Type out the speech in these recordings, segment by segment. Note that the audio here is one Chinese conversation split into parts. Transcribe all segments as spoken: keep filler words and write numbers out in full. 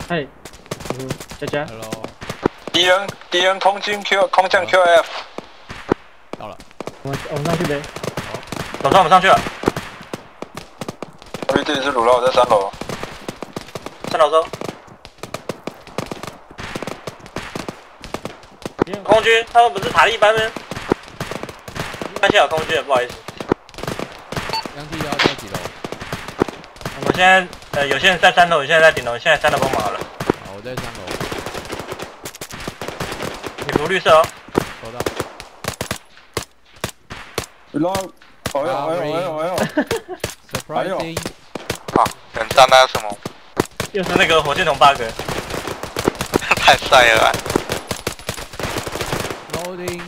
嗨，嗯，佳佳 ，Hello， 敌人敌人空军 Q 空降 Q F， 到了， 我们我们上去呗。 走上我们上去了。我这里是鲁拉，我在三楼。三楼收。空军，他们不是塔利班吗？看现在有空军，不好意思。 杨弟要在几楼？ 我现在呃有些人在三楼，有些人在顶楼，现在三楼帮忙好了。 好，我在三楼。 你服绿色哦。 收到。 鲁拉，哎呦哎呦哎呦哎呦 Surprising。 啊，很赞那什么？又是那个火箭筒 bug， 太帅了啊 Loading。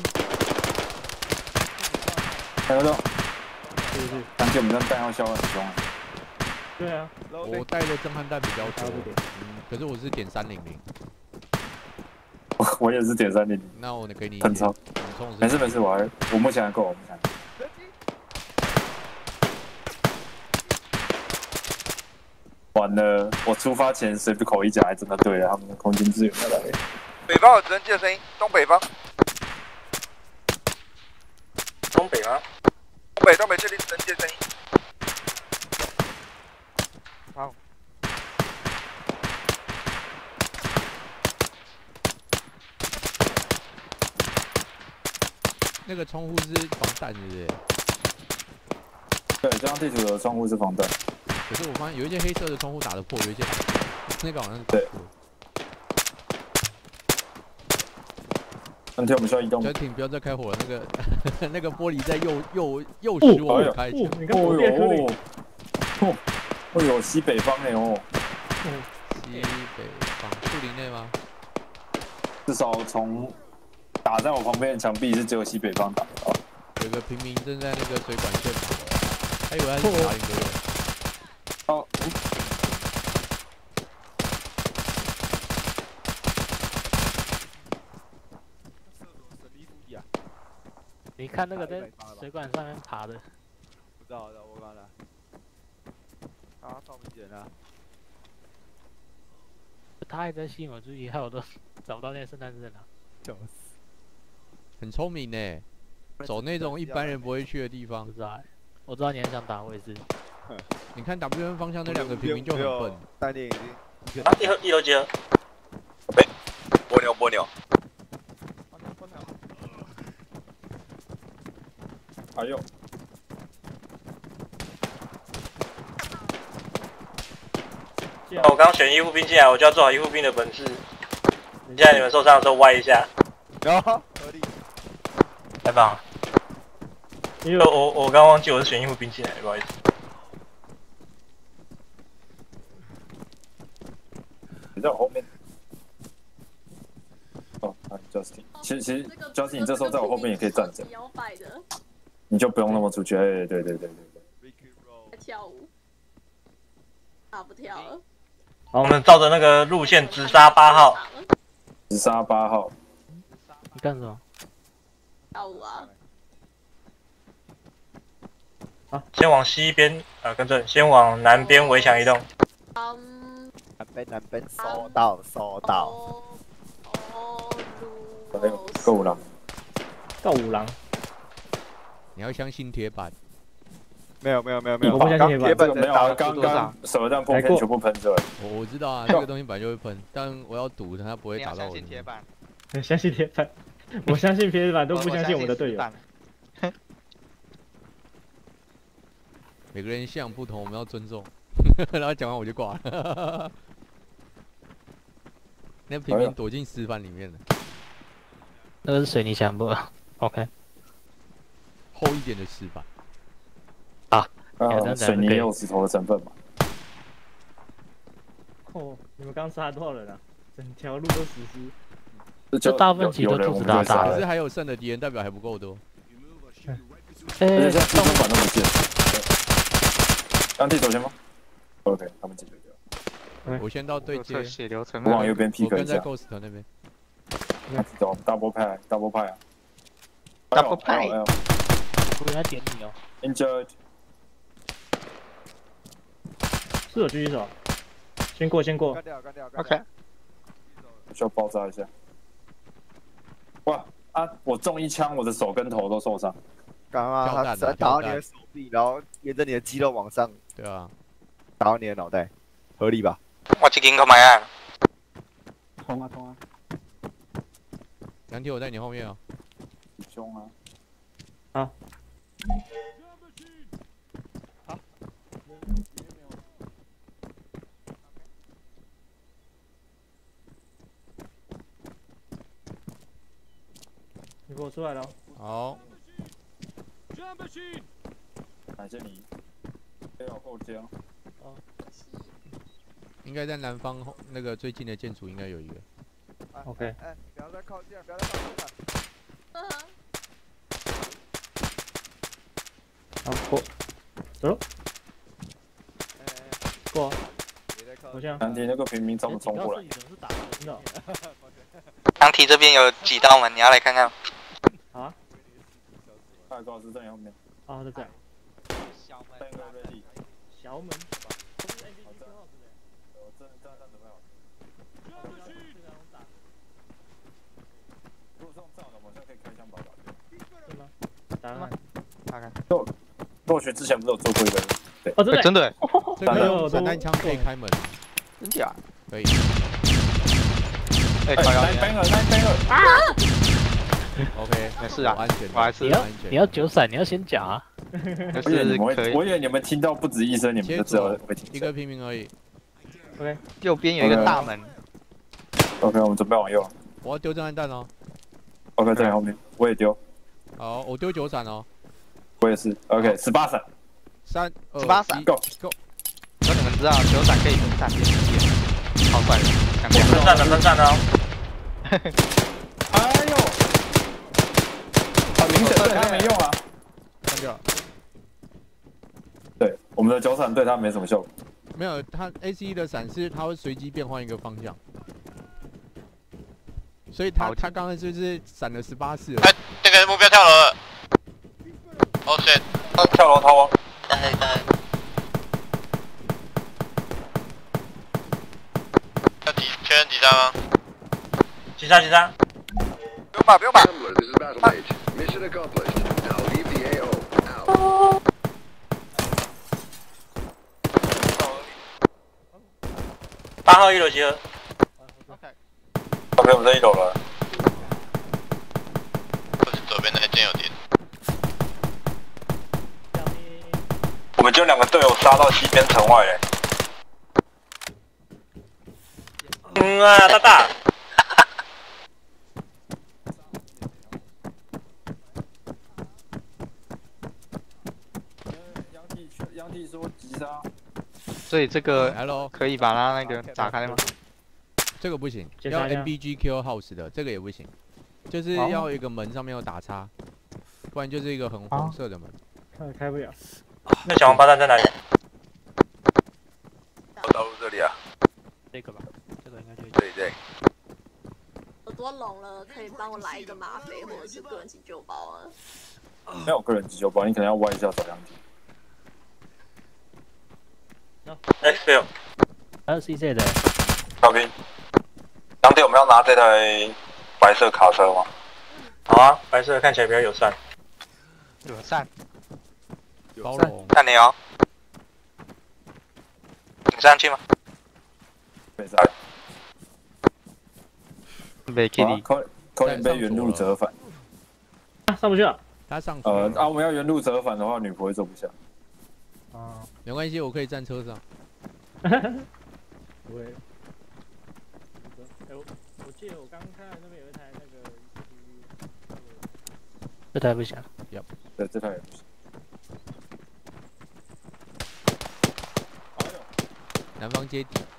还有的， 对对感觉我们这弹药消很凶。 对啊， 我带的震撼弹比较多，嗯，可是我是点三零零。 我我也是点三零零。 那我给你很超。没事没事，我还我目前还够，我目前还够。完了，我出发前随便口一讲，还真的对了，他们的空军支援要来。 北方有直升机的声音，东北方。东北吗？东北东北这里直升机的声音。好。 那个窗户是防弹，是不是？ 对，这张地图的窗户是防弹。 可是我发现有一些黑色的窗户打得破，有一些那个好像是对。问题我们需要移动。 小艇不要再开火了，那个那个玻璃在诱诱诱使我们开枪。 你看我裂颗粒。 哦，哦呦，西北方哎哦。 西北方，树林内吗？ 至少从打在我旁边的墙壁是只有西北方打得到。 有个平民正在那个水管线跑，还以为他是卡林德。 哦。 你看那个在水管上面爬的， 不知道的，我刚才。啊，超明显啊！ 他还在吸引我注意，害我都找不到那个圣诞树在哪。 笑死！ 很聪明呢，走那种一般人不会去的地方。 不知道，我知道你很想打，我也是。 你看 W N 方向那两个平民就很笨。 弹点已经。 啊，一盒一楼集合。喂，蜗牛蜗牛。 哎呦！ 我刚选医护兵进来，我就要做好医护兵的本事。你现在你们受伤的时候歪一下。 有合理。 太棒了！因为我我刚忘记我是选医护兵进来，不好意思。 你在我后面。哦，啊 ，Justin， 其实其实 Justin， 你这时候在我后面也可以站着。你就不用那么出去，哎，对对对对对。 跳舞，啊不跳了。 好，我们照着那个路线直杀八号。 直杀八号。 你干什么？ 跳舞啊。 好，先往西边，呃，跟着，先往南边围墙移动。 嗯。 南边南边收到收到。 哦， 哎呦，够五郎。 够五郎。 你要相信铁板。 没有没有没有没有， 我不相信铁板。 没有啊，刚刚手榴弹破片全部喷出来。 我我知道啊，这个东西本来就会喷，但我要赌它不会打到我。 相信铁板。 相信铁板，我相信铁板，都不相信我们的队友。 每个人信仰不同，我们要尊重。然后讲完我就挂了。那平民躲进石板里面了。 那个是水泥墙不 ？OK。 厚一点的石板。 啊， 呃，水泥有石头的成分嘛。 哦，你们刚杀多少人啊？整条路都死尸。 这大部分其实都兔子大大可是还有剩的敌人，代表还不够多。 而且现在地中板都不见。当地走先吗 ？OK， 他们解决掉。 我先到对接。 血流成我往右边 pick 一下。 我跟在 Ghost 那边。 走 double 派 ，double 派啊。 double 派。 我在点你哦。 Injured。 是有狙击手。 先过先过干。掉干掉干掉。 OK， 需要爆炸一下。哇啊！我中一枪，我的手跟头都受伤。 刚刚他跳弹啊打到你跳弹的手臂，然后沿着你的肌肉往上对啊， 打到你的脑袋，合理吧？ 我去跟เขามา啊。 通啊通啊！ 杨铁我在你后面哦。 很凶啊！ 好。 好。你给我出来了。 好。 感谢你。没有后肩。 应该在南方后那个最近的建筑应该有一个。 OK 哎，你不要再靠近了，不要再靠近了。 嗯， 好过，走， 哎， 过。 别再靠好像难题那个平民冲冲过来。 你怎么是打的？真的。 当梯这边有几道门，你要来看看。 啊？ 大高是在你后面。 啊，在这。 小门三个 ready。 小门。 我真的这样准备好。如果是用这样的，我现在可以开枪把它打掉。 是吗？答案。 大概。 洛许之前不是有做过一个？对。 哦，真的。 真的， 这个用散弹枪可以开门。 真假？ 可以。 哎，靠腰来 banger， 来 banger。 OK， 没事啊， 安全。 我还是你要安全。 你要九闪，你要先讲啊。 就我以为你是可们会，我以。 以为你们听到不止一声，你们就知道会停。 一个平民而已。 OK。 右边有一个大门。 OK， 我们准备往右。 我要丢震撼弹哦。 OK， 在你后面，我也丢。 好，我丢九闪哦。 我也是。OK， 十八闪。 三二十八闪 ，Go Go。 那你们知道九闪可以分散边界，超帅的，像这样。 分散了分散了。 哎呦！很明显对他没用啊。 看掉。 对，我们的九闪对他没什么效果。 没有，它 A C 的闪是它会随机变换一个方向，所以他他刚刚就是闪了十八次。 哎，那个目标跳楼了。Oh shit！ 跳楼逃亡。 对对。要几确认几张吗？ 击杀击杀。 不用吧不用吧。 八号一楼集合。 OK。 OK， 我们在一楼了。 或是左边那间有点。 我们就两个队友杀到西边城外嘞。 嗯啊，大大。 杨弟杨弟说急杀。 所以这个 Hello 可以把它那个打开吗？ 这个不行， 检查一下要 M B G Q House 的，这个也不行，就是要一个门上面有打叉，不然就是一个很红色的门。 开开不了。 那小王八蛋在哪里？ 道路这里啊。 这个吧，这个应该就。 对对。 耳朵聋了，可以帮我来一个吗啡或者是个人急救包啊？ 没有个人急救包，你可能要歪一下找杨弟。 X field。 还有 C Z 的。 OK。杨弟，我们要拿这台白色卡车吗？ 好啊，白色看起来比较友善。 友善。 包容。 看你哦。你上去吗？ 没事。 没 Kitty。 扣扣点被原路折返。 啊，上不去了。 他上去。 呃啊，我们要原路折返的话，女仆会坐不下。 啊， 没关系，我可以站车上。 不会。哎，我我记得我刚看那边有一台那个， 这台不行。 Yep。 对，这台也不行。 南方接底。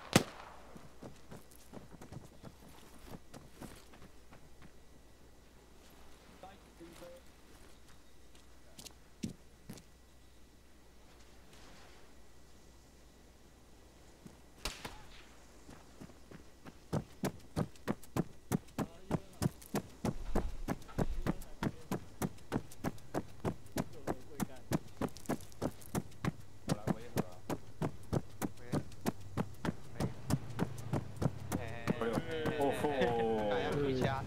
哦吼， 回家。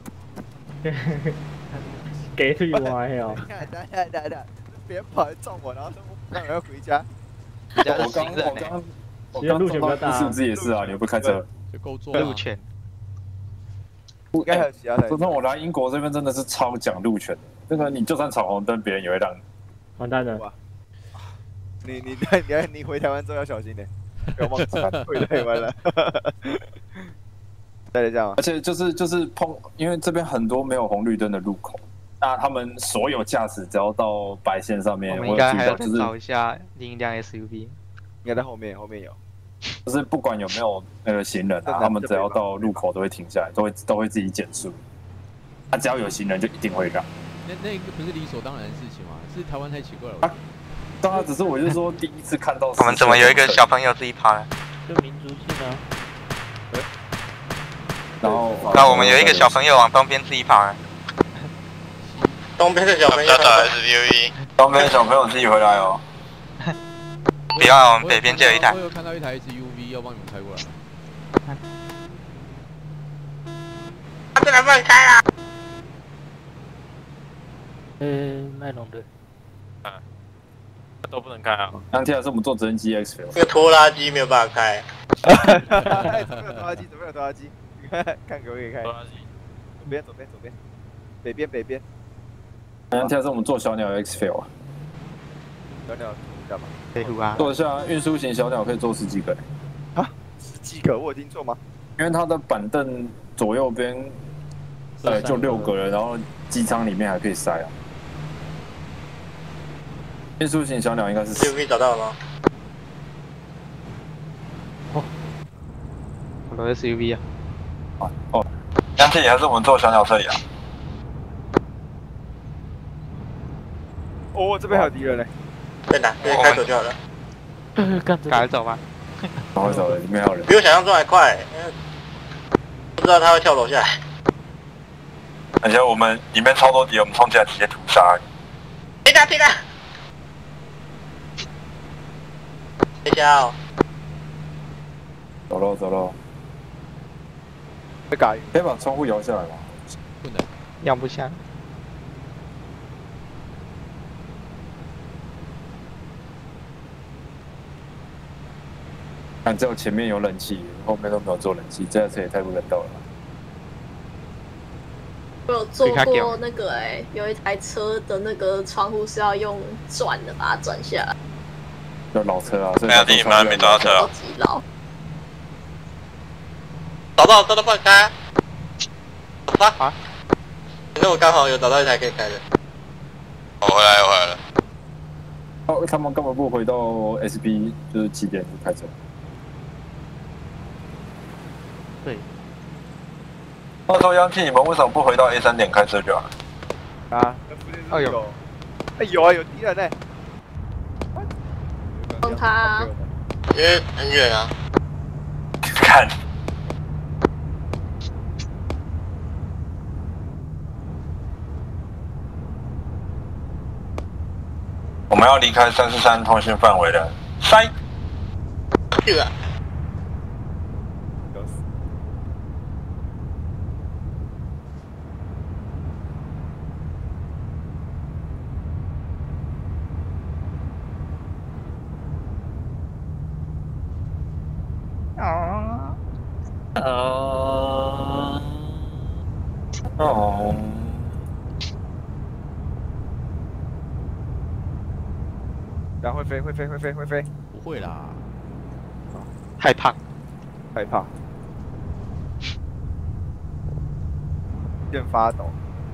给退歪哦。 看，等等等等，别人跑来撞我，然后说我让人要回家。 人家我刚是行人呢， 我刚我刚撞到是不是也是啊？你又不开车？ 就够做啊。 路权。 应该还有其他的。 自从我来英国这边真的是超讲路权的，这个你就算闯红灯，别人也会让你。 完蛋了。 你你你你回台湾之后要小心点，不要忘记回台湾了。再这样啊！ 而且就是就是碰，因为这边很多没有红绿灯的路口，那他们所有驾驶只要到白线上面， 我们有应该还要就是找一下另一辆 S U V。 应该在后面，后面有。 就是不管有没有那个行人啊，他们只要到路口都会停下来，都会都会自己减速。那、啊、只要有行人就一定会让。 那那个不是理所当然的事情吗？是台湾太奇怪了。 啊当然，只是我就是说第一次看到。 我们怎么有一个小朋友自己跑呢？ 就民族性啊。 然后， 那我们有一个小朋友往东边自己跑呢。 东边的小朋友找 S U V， 东边的小朋友自己回来哦。 别忘了我们北边就有一台。 我有看到一台 S U V 要帮你们开过来。 他不能放开啊！ 呃，麦龙队。 都不能开啊！ 当天还是我们坐直升机 X 那个拖拉机没有办法开。 怎么有拖拉机？怎么有拖拉机？看看可不可以开？ 拖拉机。 左边，左边，左边，北边，北边。 当天还是我们坐小鸟 X Field 啊。 小鸟干嘛？ 飞虎啊！ 坐一下运输型小鸟可以坐十几个。 啊？十几个？我有听错吗？ 因为它的板凳左右边，呃，就六个人，然后机舱里面还可以塞啊。运输型小鸟应该是 S U V 找到了吗？ 哦，我的 S U V 啊。 哦哦，杨天也还是我们坐小鸟这里啊。 哦，这边还有敌人呢。 在哪？直接开走就好了。 呃，赶赶快走吧。 赶快走了，里面还有人。 比我想象中还快，不知道他会跳楼下来。 而且我们里面超多敌人，我们冲进来直接屠杀。 停他！停他！回家哦。 走喽走喽。 被改， 可以把窗户摇下来吗？ 不能。 要不下。 看，只有前面有冷气，后面都没有做冷气，这台车也太不人道了。 我有坐过那个哎、欸，有一台车的那个窗户是要用转的把它转下来。 就老车啊， 没有，弟你们还没找到车啊？ 超级老。 找到，找到，帮你开。啊？啊？那我刚好有找到一台可以开的。我回来，我回来了。 哦，他们根本不回到 S P， 就是起点就开车。 对。 那时候央气，你们为什么不回到 A 三点开车就好了？ 啊，哦有，哎有啊有敌人呢。 帮他。 因为很远啊。看。我们要离开三四三通讯范围了。塞。对啊。 啊。 哦。哦。 然后会飞，会飞，会飞，会飞。 不会啦。 害怕， 害怕。电发抖。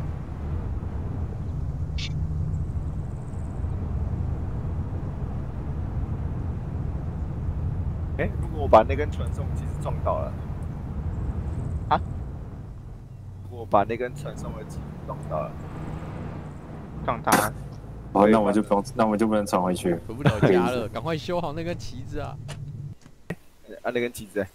哎、欸，如果我把那根传送机撞到了， 啊？ 如果我把那根传送的机撞到了， 撞到了。 哦，那我就不用，那我就不能传回去， 回不了家了，赶快修好那根旗子啊！ 啊，那根旗子、欸，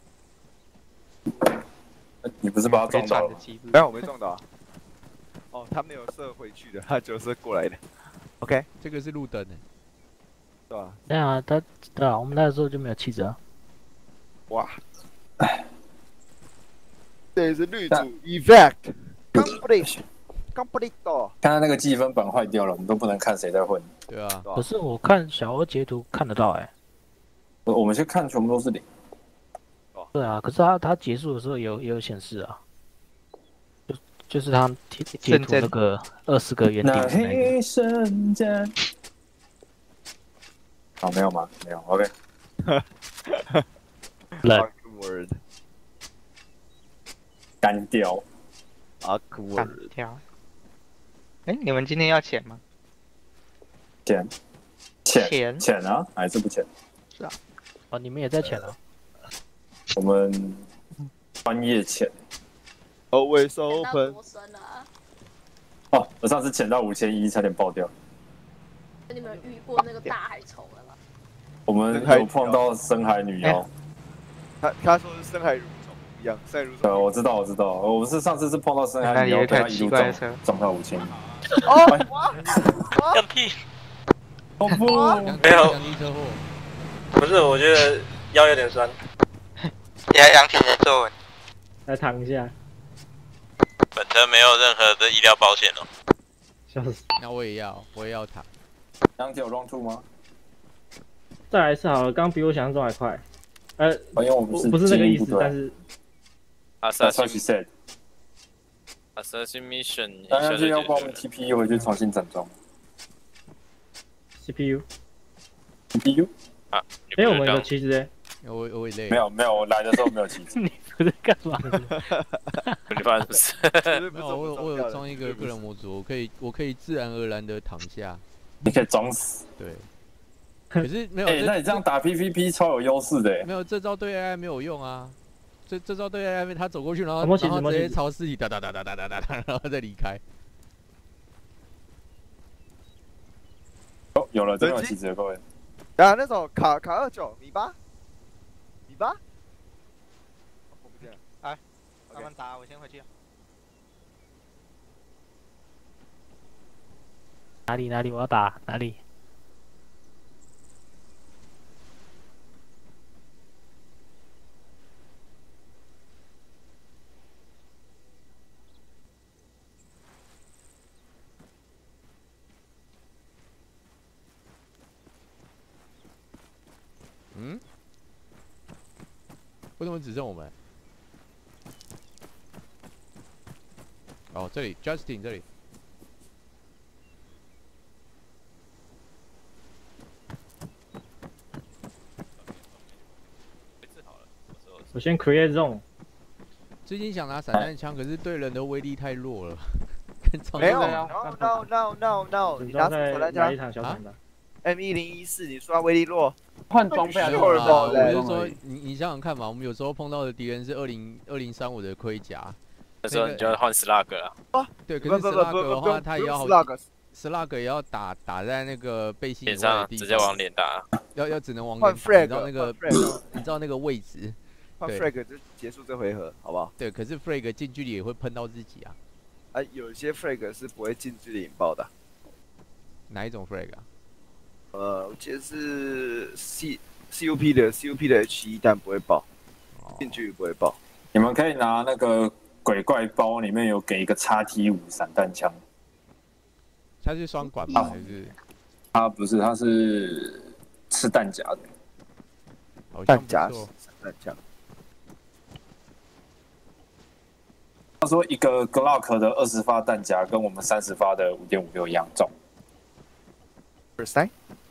你不是把它撞到了？ 没有，我没撞到、啊。哦，他没有射回去的，他就是过来的。OK， 这个是路灯呢， 对吧？ 对啊，他对啊，我们那时候就没有气质啊。 哇！ 这是绿组 effect complete complete。 看他那个计分板坏掉了，我们都不能看谁在混。 对啊， 可是我看小欧截图看得到哎、欸。 我我们去看全部都是零。 对啊，可是他他结束的时候也有也有显示啊，就就是他截截图那个二十个圆顶的那个。 瞬间。好，没有吗？没有 ，OK。 冷。 Awkward。 干掉。 Awkward。 干掉。哎，你们今天要钱吗？ 钱。钱。 钱。 钱啊？还是不钱？ 是啊。 哦，你们也在钱啊？ 我们专业钱。 Always open。 哦，我上次潜到五千一，差点爆掉。 你们遇过那个大海虫了吗？ 我们有碰到深海女妖。 他他说是深海蠕虫一样，深海蠕虫。 对，我知道，我知道，我是上次是碰到深海女妖，被他一路撞撞到五千一。 哦， 放屁！ 恐怖！ 没有， 车祸。 不是，我觉得腰有点酸。 杨杨铁人坐稳。 来躺一下。 本车没有任何的医疗保险哦。 笑死！ 那我也要，我也要躺。 杨铁有 round two 吗？ 再来一次好了，刚比我想象中还快。呃， 因为我们是不是那个意思，但是。 That's what she said. Assassin mission。 当然是要帮我们 T P U 回去重新整装。 C P U。C P U。 啊。 哎，我们有旗子哎。 我我也累。 没有没有，我来的时候没有旗子。 你不是干嘛？ 你发生什么事？ 没有，我我有装一个个人模组，我可以我可以自然而然的躺下。 你可以装死。 对。可是没有， 哎，那你这样打 P V P 超有优势的。 没有，这招对 A I 没有用啊。这这招对 A I， 他走过去，然后然后直接朝尸体哒哒哒哒哒哒哒哒，然后再离开。 哦，有了，真有旗子了，各位。 啊，那种卡卡二九米八，米八。我不见了。 哎，慢慢打，我先回去。 哪里哪里？我要打哪里？ 嗯？为什么只剩我们？哦，这里 Justin 这里。 我先 create zone。 最近想拿散弹枪，可是对人的威力太弱了。 没有 ，no no no no no， 你拿散弹枪啊 ？M 一零一四，你说他威力弱？ 换装备还是我就说，你你想想看嘛，我们有时候碰到的敌人是二零二零三五的盔甲， 那时候你就要换 slug 了。 啊，对，可是 slug 的话，他也要 slug 也要打打在那个背心脸上，直接往脸打。 要要只能往脸打，你知道那个你知道那个位置。 换 frag 就结束这回合，好不好？ 对，可是 frag 近距离也会喷到自己啊。 啊，有些 frag 是不会近距离引爆的。 哪一种 frag 啊？ 呃，我记得是 C C U P 的 C U P 的 H 一，但不会爆，近距离不会爆。 你们可以拿那个鬼怪包，里面有给一个 X T 五散弹枪。 它是双管吗？还是？ 它不是，它是吃弹夹的。 弹夹散弹枪。 他说一个 Glock 的二十发弹夹跟我们三十发的五点五六一样重。 三。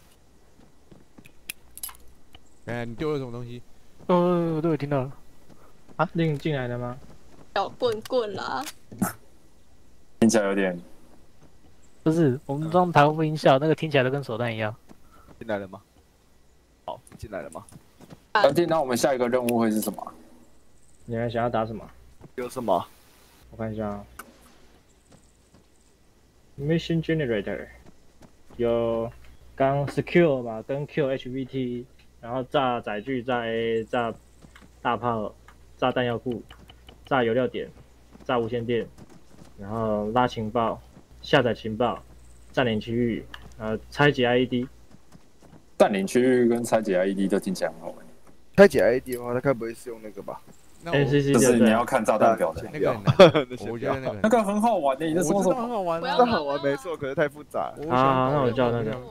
哎，你丢了什么东西？ 哦，我都有听到了。 啊，令进来了吗？ 小棍棍啦。 听起来有点。 不是，我们装台风音效，那个听起来都跟手弹一样。 进来了吗？好，进来了吗？ 那那我们下一个任务会是什么？ 你还想要打什么？ 有什么？ 我看一下啊。Mission Generator 有刚 Secure 吧，跟 Q H V T， 然后炸载具、炸 A、炸大炮、炸弹药库、炸油料点、炸无线电，然后拉情报、下载情报、占领区域，呃，拆解 I E D。 占领区域跟拆解 I E D 都听起来很好玩。 拆解 I E D 的话，它该不会是用那个吧？ 那 N C C 就是你要看炸弹表的那个很难，我觉得那个那个很好玩的，你在说什么？ 很好玩啊， 那好玩没错，可是太复杂。 啊，那我叫那个。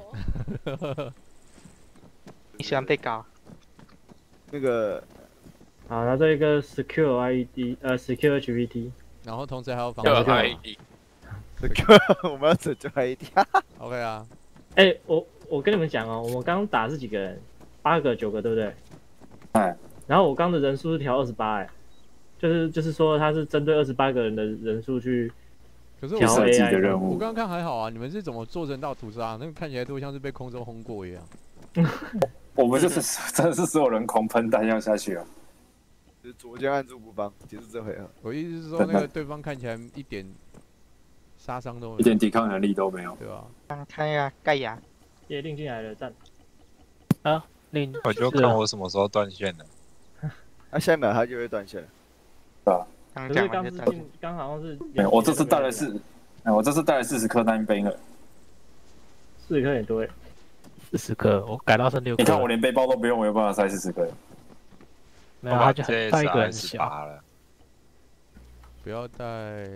你喜欢被告？ 那个。 好，那这一个 secure I D， 呃 secure H V T， 然后同时还要防 I D。secure， 我们要拯救 I D。OK 啊。 哎、欸，我我跟你们讲哦，我们刚刚打是几个人？八个、九个，对不对？ 哎。 然后我刚的人数是调二十八，哎，就是就是说他是针对二十八个人的人数去调 A I 的任务。 我刚刚看还好啊，你们是怎么做成到屠杀？那个看起来都像是被空中轰过一样。 我们就是真的是所有人狂喷弹药下去啊！ 就是左键按住不帮，结束这回合。 我意思是说，那个对方看起来一点杀伤都没有， 一点抵抗能力都没有， 对吧？ 看看呀，盖亚， 叶令进来了，站。 啊，令。 我就看我什么时候断线了。 他下一秒他就会断线了。 对啊。 可是刚是进，刚好像是。 哎，我这次带了四，哎，我这次带了四十颗单兵了。 四十颗也多哎。 四十颗，我改到剩六颗。 你看我连背包都不用，我有办法塞四十颗。 没有，他就很带一个很小了。 不要带。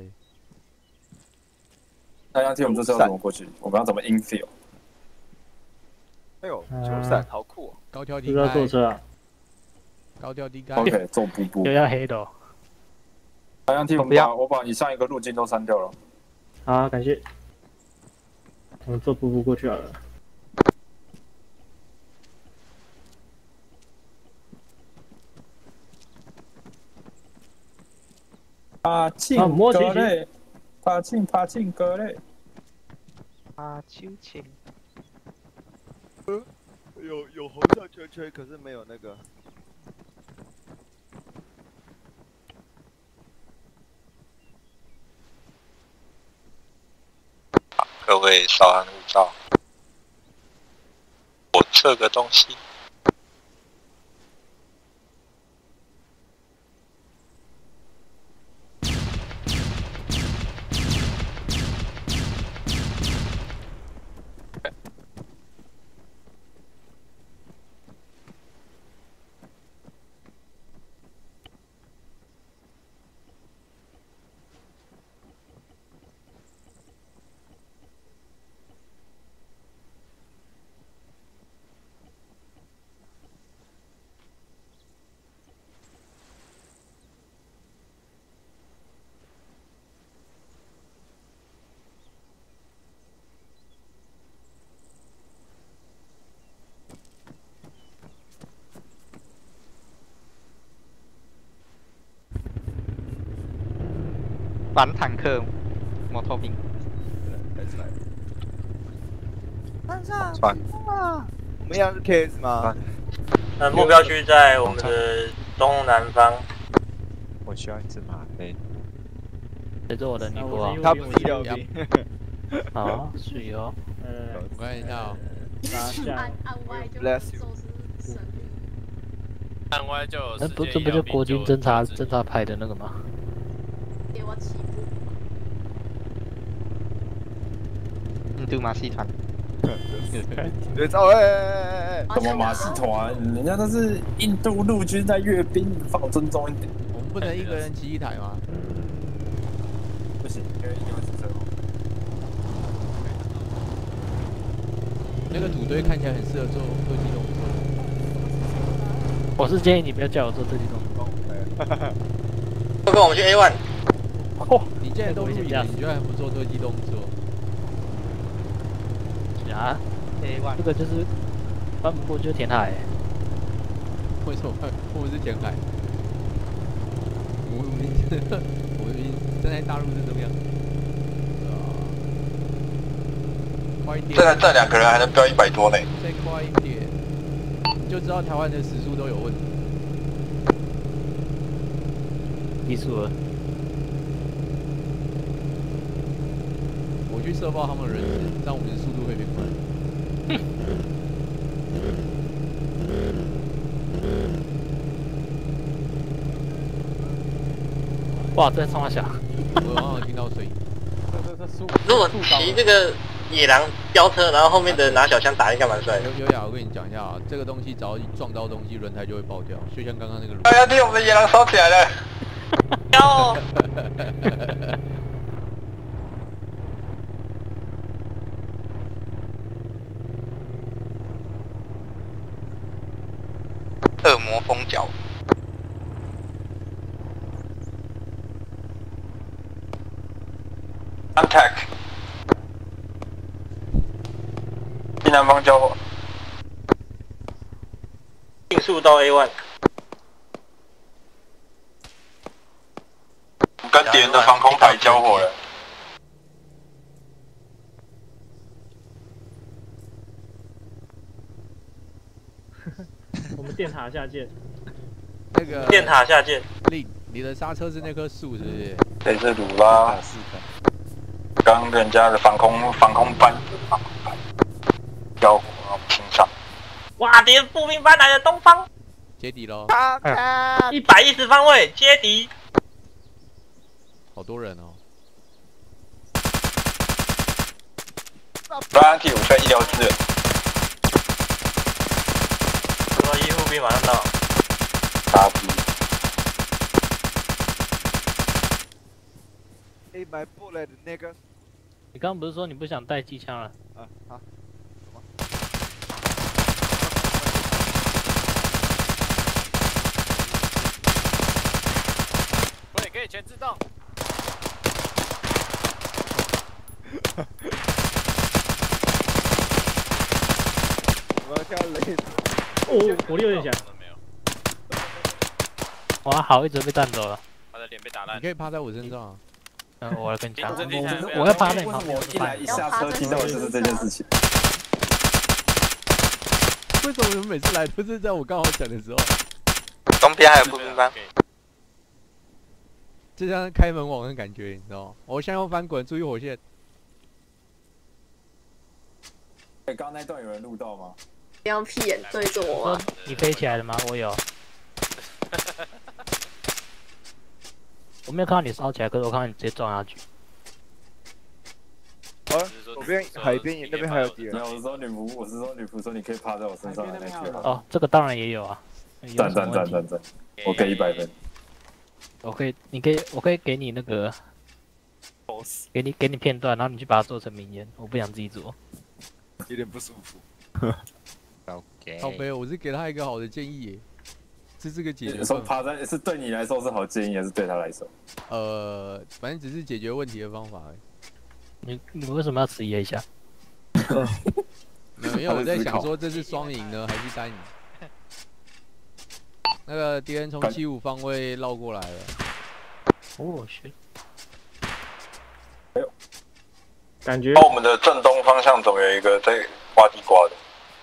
那样听我们这次要怎么过去？我们要怎么 infill？ 哎呦，球伞好酷哦！ 高挑低开。不知道坐车啊？ 高挑低开。 OK， 做步步。 又要黑的。 那样听我们把我把你上一个路径都删掉了。 好，感谢。我们做步步过去好了。 爬进格嘞，爬进爬进格嘞， 爬进进。 呃，有有红色圈圈，可是没有那个。 各位稍安勿躁，我这个东西。 反坦克摩托兵， 班上，传啊！我们一样是 K S 吗？ 呃，目标区在我们的东南方。 我需要一只马飞。 谁做我的尼泊啊？ 他不是标兵。 好，是有。 呃， 我看一下哦。 按按 Y 就就是神力。 按 Y 就有。 那不这不就国军侦察侦察派的那个吗？ 给我起步。 印度马戏团。 对，照哎哎哎！ 什么马戏团？人家都是印度陆军在阅兵，放尊重一点。 我们不能一个人骑一台吗？ 不行，因为一定会出车祸。 那个土堆看起来很适合做特技动作。 我是建议你不要叫我做特技动作。 哥哥，我们去 A one。 嚯！ 你既然都录影，你居然不做特技动作？ 啊 ，A one 这个就是翻不过就填海。 为什么？我们是填海。我们我们站在大陆是怎么样？快一点！ 这这两个人还能飙一百多呢。 再快一点，你就知道台湾的时速都有问题。 低速了。 我去射爆他们的人质，这样我们的速度会变快。 哇，在冲他小。 我好像听到声音。 如果骑这个野狼飙车，然后后面的人拿小枪打，应该蛮帅的。 优雅，我跟你讲一下啊，这个东西只要一撞到东西，轮胎就会爆掉，就像刚刚那个。 哎呀，弟，我们的野狼烧起来了！哟。 恶魔蜂脚。 Contact。西南方交火。 竞速到 A 一。 跟敌人的防空排交火了。 我们电塔下见。 那个电塔下见。 令，你的刹车是那棵树是不是？ 对，是鲁拉。刚人家的防空防空班防空排交火，然后清上。 哇！敌人步兵班来了，东方。 接敌喽！ 一百一十方位接敌。 好多人哦。 八 T 五在医疗资源。 收到医护兵马上到。 打击。 哎，买过来的那个。 你刚刚不是说你不想带机枪了？ 啊，好。 对，可以全自动。 我要跳雷。 哦，火力有点强。 哇，好，一直被弹走了。 他的脸被打烂。 你可以趴在我身上啊。 嗯，我来跟你讲。 我我要趴在你旁边。 我一来一下车听到的就是这件事情。 为什么你们每次来都是在我刚好讲的时候？ 东边还有步兵班。 就像开门网的感觉，你知道吗？我现在要翻滚，注意火线。 哎，刚刚那段有人录到吗？ 你要屁眼对着我吗？ 你飞起来了吗？我有。我没有看到你烧起来，可是我看到你直接撞下去。 啊，左边海边那边还有敌人。 没有，我是说女仆，我是说女仆说你可以趴在我身上的那句。 哦，这个当然也有啊。 赞赞赞赞赞！我给一百分。 我可以，你可以，我可以给你那个，给你给你片段，然后你去把它做成名言。我不想自己做， 有点不舒服。 OK。 好呗，我是给他一个好的建议耶，这是个解决。 说趴在是对你来说是好建议，还是对他来说？ 呃，反正只是解决问题的方法而已。 你你为什么要迟疑一下？ 没有，因为我在想说这是双赢呢，还是单赢？那个敌人从七五方位绕过来了。 哦，是。 哎呦， 感觉。 往我们的正东方向走，有一个在挖地瓜的。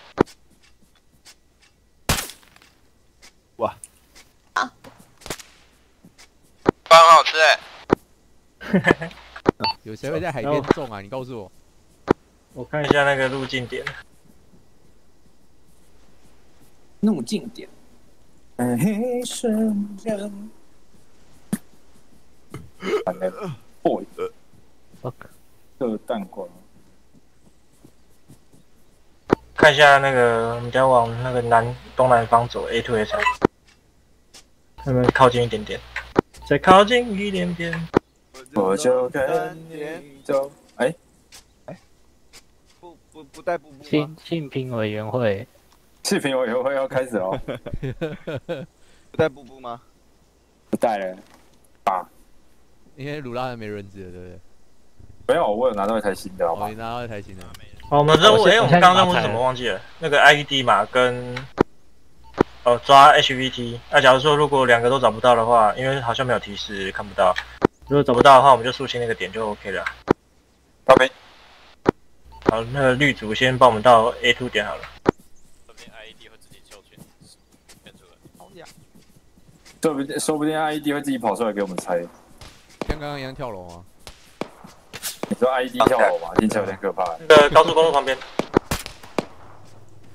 哇！ 啊！饭很好吃哎。 有谁会在海边种啊？你告诉我。 我看一下那个路径点。 路径点。一瞬间。完了，破一个。射弹光。 看一下那个，我们要往那个南东南方走 ，A two A 三，他们靠近一点点，再靠近一点点， 我就跟你走。哎哎，不不不带不不性性平委员会。 视频委员会要开始喽！ 不带布布吗？ 不带了，啊！ 因为鲁拉还没轮子了，对不对？ 没有，我有拿到一台新的，好吧？ 哦，你拿到一台新的。 好，我们任务，哎，我们刚任务是什么忘记了？那个 I E D 嘛，跟哦抓 H V T。那假如说如果两个都找不到的话，因为好像没有提示，看不到。如果找不到的话，我们就肃清那个点就 OK 了。 大飞。 好，那个绿组先帮我们到 A two 点好了。 说不定说不定 I E D 会自己跑出来给我们猜， 像刚刚一样跳楼吗？ 你说 I E D 跳楼吗？听起来有点可怕。 那个高速公路旁边。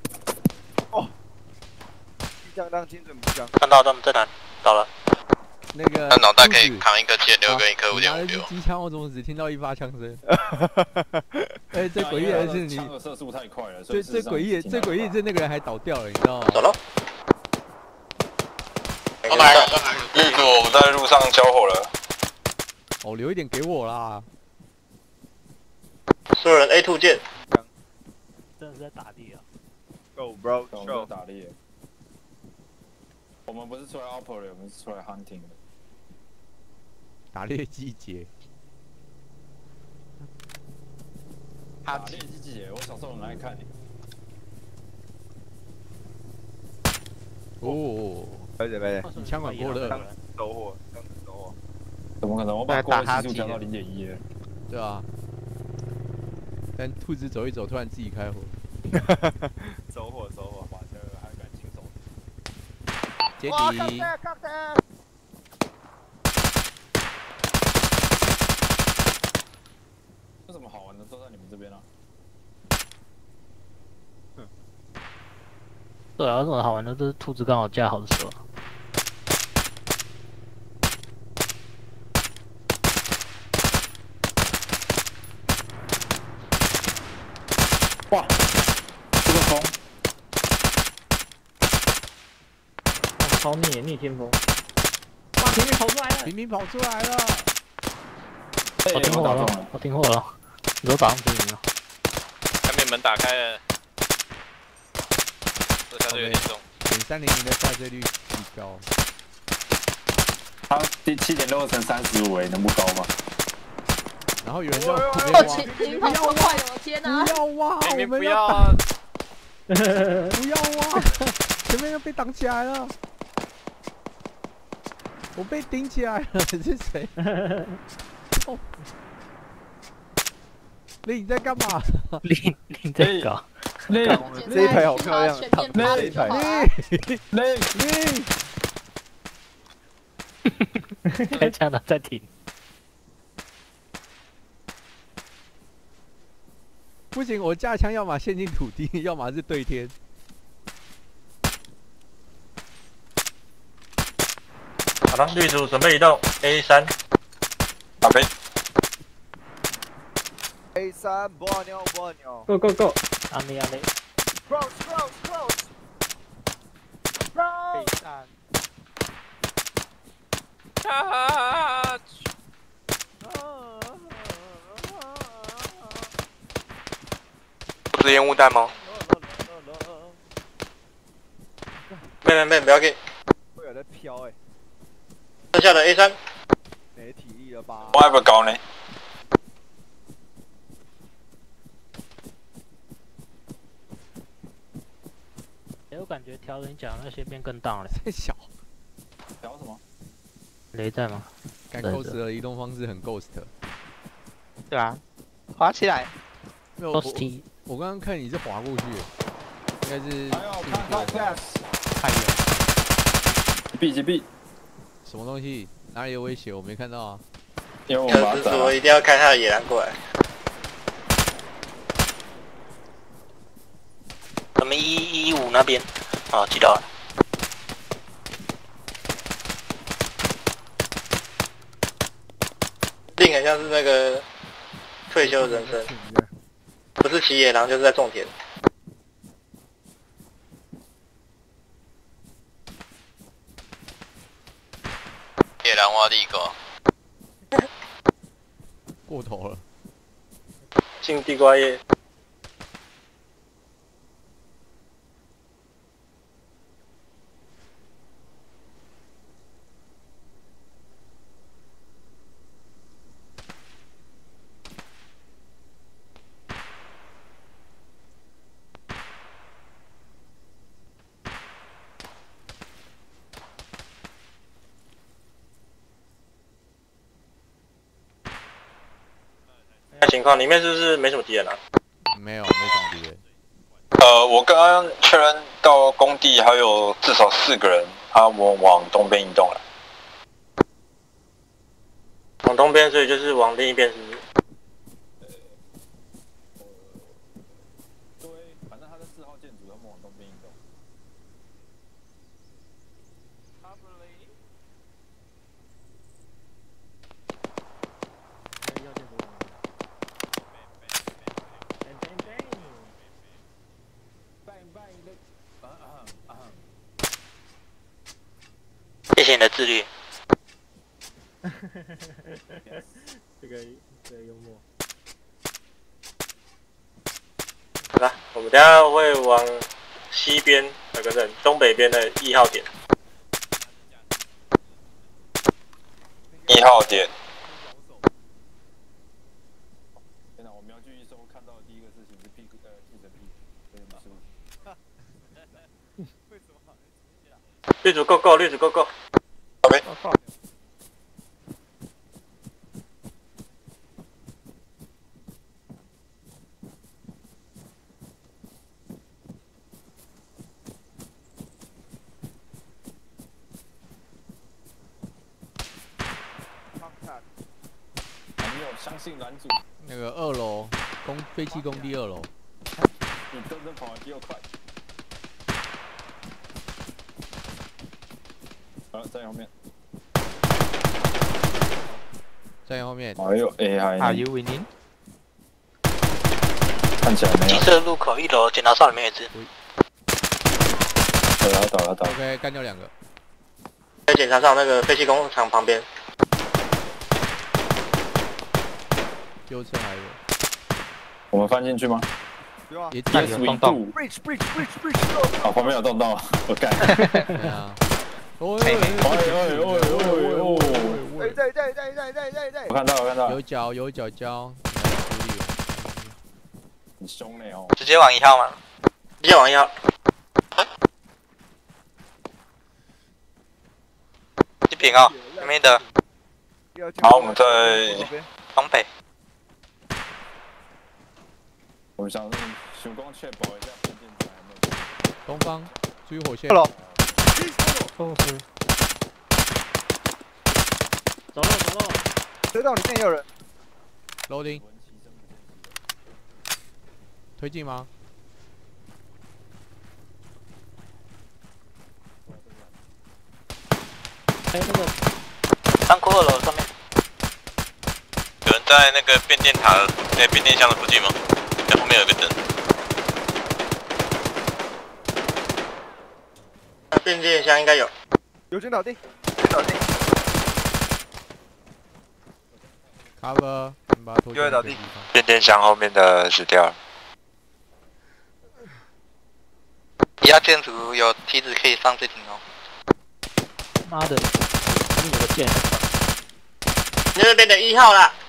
哦，机枪当精准步枪。 看到他们在哪？到了。 那个他脑袋可以扛一颗七点六跟一颗五点五六。 机枪我怎么只听到一发枪声？哎，最诡异的是你， 枪的射速太快了， 最最诡异最诡异是那个人还倒掉了，你知道吗？ 走了。 我来了，绿组我们在路上交火了。 哦，留一点给我啦。 所有人 A 二 键。 真的是在打猎啊 ！Go bro， 我们在打猎。我们不是出来 operate， 我们是出来 hunting 的。 打猎季节。 打猎季节，我小时候很爱看。 哦， 白姐白姐， 你枪管过热， 收获，刚收获。 怎么可能？我把过热系数调到零点一了。 对啊。但兔子走一走，突然自己开火。 收获收获，哇，这个还敢轻松。 接底。 有什么好玩的都在你们这边啊？ 对啊，有什么好玩的？这是兔子刚好架好的时候。 哇，这个风， 哦、超逆逆天风！哇，平民跑出来了！ 平民跑出来了！ 我听货了，我听货了，你都打上平民了。 下面门打开了，这相对有点重。 点三零零的败罪率极高。 他第七点六乘三十五，哎，能不高吗？ 然后有人在后面挖，平民跑超快的，我天哪！ 不要挖，我们不要啊！ 不要挖，前面又被挡起来了。我被顶起来了，是谁？哦，你在干嘛？ 你你在搞？ 那这一排好漂亮， 那一排， 那那， 开枪了，再停。 不行，我架枪要么陷进土地，要么是对天。 好了，绿组准备移动 A 三，打飞。 A 三，不按钮，不按钮。 Go go go！ 安利安利。 Close close close。Run！ A 三。 啊！ 不是烟雾弹吗？ 妹妹妹，不要给。 会有在飘哎。 剩下的 A 三。 没体力了吧？ 我还不高呢。 哎，我感觉调人讲那些变更大了。 太小。 调什么？ 雷在吗？ 干 Ghost 的移动方式很 Ghost。 对啊，滑起来。 没有我我刚刚看你是滑过去，应该是。 还有看到 gas。 太远。 B 级 B。 什么东西？哪里有威胁？我没看到啊。 因为我们是说一定要开他的野狼过来。 我们一一五那边，好，知道了。 令很像是那个退休人生，不是骑野狼就是在种田。 野狼挖地瓜， 过头了。 进地瓜叶。看情况，里面是不是没什么敌人啊？ 没有，没什么敌人。 呃，我刚刚确认到工地还有至少四个人，啊，我往东边移动了。 往东边，所以就是往另一边，是不是？ 对，反正他在四号建筑，他们往东边移动。 谢你的自律。 这个这个幽默。 好了，我们等一下会往西边，那个人东北边的一号点。 一号点。 天哪！我瞄具一收，看到的第一个事情是屁股，呃，记者屁股，有点不舒服。 为什么？ 绿组 go go， 绿组 go go。 好呗。 相信男主。 那个二楼工飞机工地二楼。 你真正跑得比我快。好，在后面。 在后面。 哎呦 ，A 还。 Are you winning？ 看起来没有。 橘色路口一楼检查哨里面有一只。 对，他倒了倒了。 OK， 干掉两个。 在检查哨那个废弃工厂旁边。 右侧还有。 我们翻进去吗？ 不用啊。 也那有洞洞。 Bridge bridge bridge bridge。 好，旁边有洞洞，我干。 对啊。哦哎哎哎哎哎！对对对对对对对。 我看到，我看到。 有脚有脚胶。 很凶嘞哦。 直接往一号吗？ 直接往一号。 一平哦，没得。 好，我们在东北。 我们想想光确保一下附近还没。 东方，注意火线。 二楼。 哦，是。走了走了。 车道里面也有人。 loading。推进吗？ 哎，那个仓库二楼上面。 有人在那个变电塔、哎变电箱的附近吗？在后面有个灯。 变电箱应该有。 友军倒地，友军倒地。 cover， 你把它拖进倒地。 变电箱后面的死掉了。 一号建筑有梯子可以上去停哦。 妈的，你有个剑。 你那边的一号啦。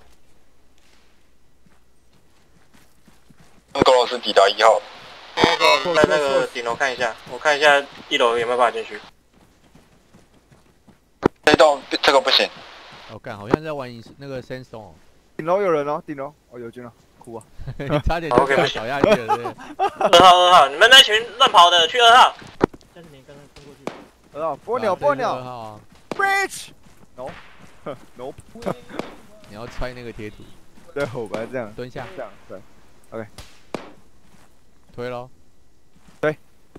高老师抵达一号。 在那个顶楼看一下，我看一下一楼有没有办法进去。 这栋这个不行。 我干，好像在玩影那个 Sandstone。 顶楼有人哦，顶楼哦，友军了，哭啊！ 你差点就掉倒下去了，对。 二号二号，你们那群乱跑的去二号。 但是你刚刚跟过去。 二号，波鸟波鸟。 二号啊。 Bridge。No。No。 你要踹那个贴图。 对，我本来这样。 蹲下。 这样对。OK。 推咯。 推。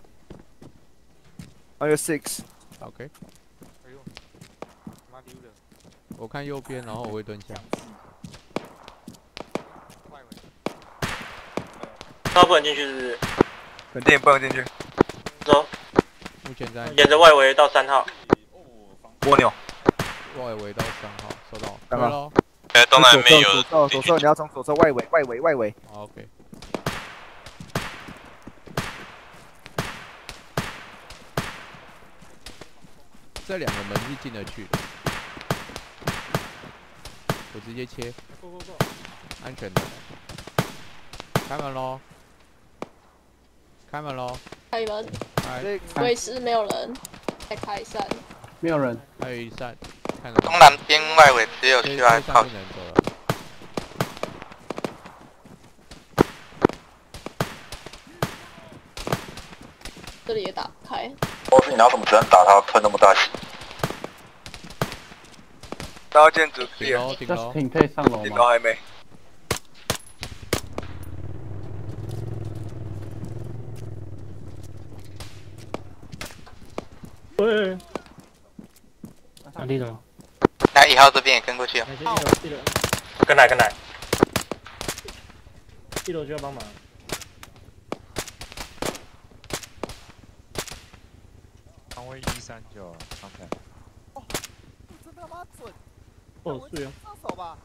还有 six。OK。 哎呦，妈丢了。 我看右边，然后我会蹲下。 他不能进去是不是？ 肯定不能进去。 走。 目前在。 沿着外围到三号。 蜗牛。 外围到三号，收到。 干嘛？ 哎，东南面有。 左侧，左侧，你要从左侧外围，外围，外围。 OK。这两个门是进得去的，我直接切，安全的。开门喽！开门喽！ 开门。 开。 卫士没有人，再开一扇。 没有人。 还有一扇，看东南边外围只有需要靠。 能走了。 这里也打不开。 我是你拿什么子弹打他喷那么大血？ 刀剑主顶楼顶楼。 你可以上楼吗？ 顶楼还没。 喂。哪里的？ 那一号这边也跟过去哦。 一楼一楼。 跟来跟来。 一楼就要帮忙。 方位一三九，刚才。 他妈准！ 哦，是啊。 上手吧。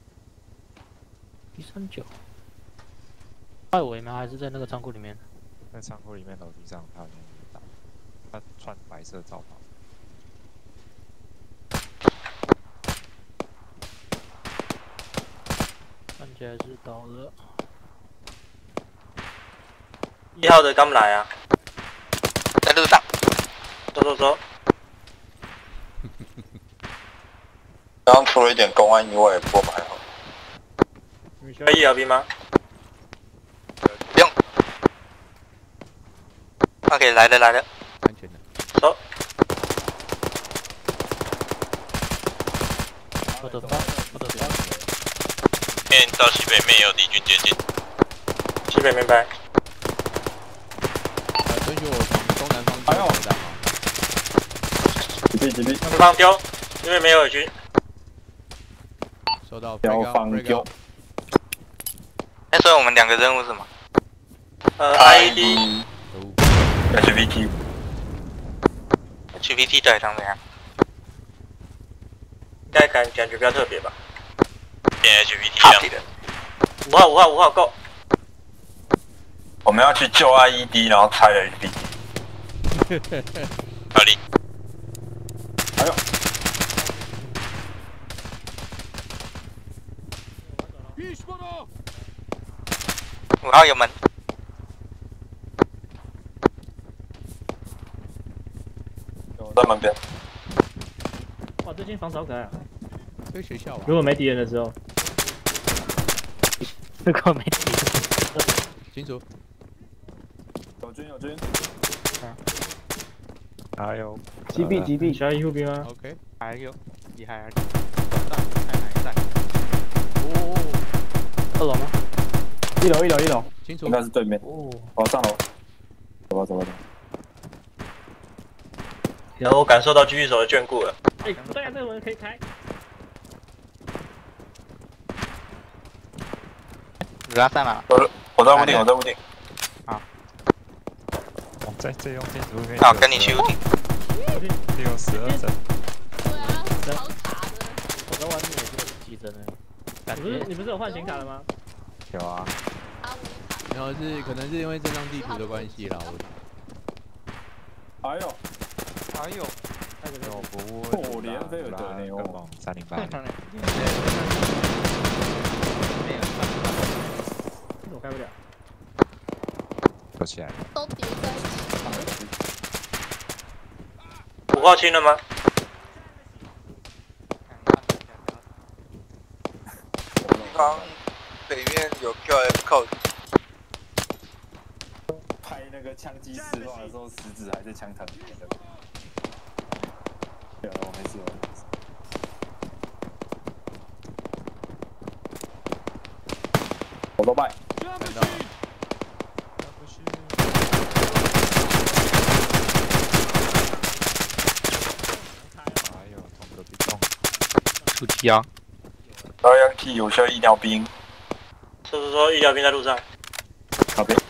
一三九。外围吗？还是在那个仓库里面？ 在仓库里面楼梯上，他好像有打。他穿白色罩袍。 看起来是倒了。 一号的刚来啊， 在路上。 走走走。 刚刚出了一点公安意外，不过还好。 你需要医疗兵吗？ 不用。OK， 来了来了。 安全的。 走。 我的发，我的发。 面到西北面有敌军接近， 西北明白。 呃，准许我从东南方丢子弹吗？ 几币几币？ 东方丢，因为没有军。 收到。 标方丢。 那所以我们两个任务是什么？ 呃 ，I E D。H V T。H V T 到底长怎样？ 应该感感觉比较特别吧。 变 H V T 这样。 五号五号五号 ，Go！ 我们要去救 I E D， 然后拆 H V T。 好哩。 哎呦！ 五号有门。 我在门边。 哇，这间房子好可爱啊！ 这学校啊。 如果没敌人的时候。 如果没敌人。 清楚。 有军有军。 还有。 击毙击毙，需要医护兵吗 ？OK。 还有，厉害啊！ 在哪在？ 哦。 二楼吗？ 一楼一楼一楼。 清楚。 应该是对面。 哦。 我上楼。走吧走吧走。 然后我感受到狙击手的眷顾了。 哎，不对啊，这个门可以开。 你拉上了。 我我在屋顶，我在屋顶。 好。 我在这用建筑面。 好，跟你去屋顶。 六十二帧。 对啊，好卡的。 我在外面也是几帧呢？感觉你不是有换显卡了吗？ 有啊。 然后是可能是因为这张地图的关系啦。 我。哎呦， 哎呦， 有服务。 我连菲尔德呢哦。三零八。 我开不了。 躲起来。 都叠在一起。 五号清了吗？ 刚北面有 Q F code。 拍那个枪击释放的时候，食指还在枪膛里面的。对啊，我没事，我没事。我都败。 看到了。 出击啊！ 朝阳 T 有需要医疗兵。 说说说，医疗兵在路上。 靠边。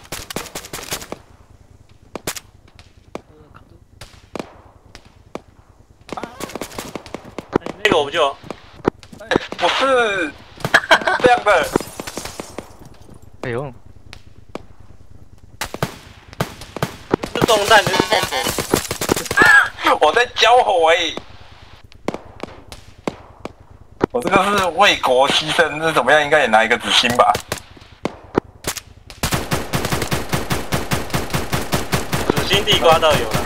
那个我不救。 不是这样的。 哎呦！ 自动弹的是我在教火哎。我这个是为国牺牲，这怎么样？应该也拿一个紫星吧？ 紫星地瓜倒有了。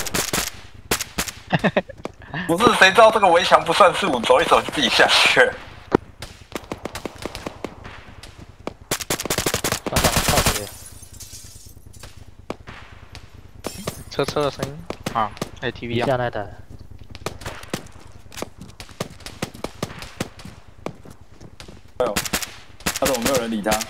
不是，谁知道这个围墙不算数，走一走就自己下去了。 车车的声音啊 ，A T V 啊。 下那台。 哎呦，他怎么没有人理他？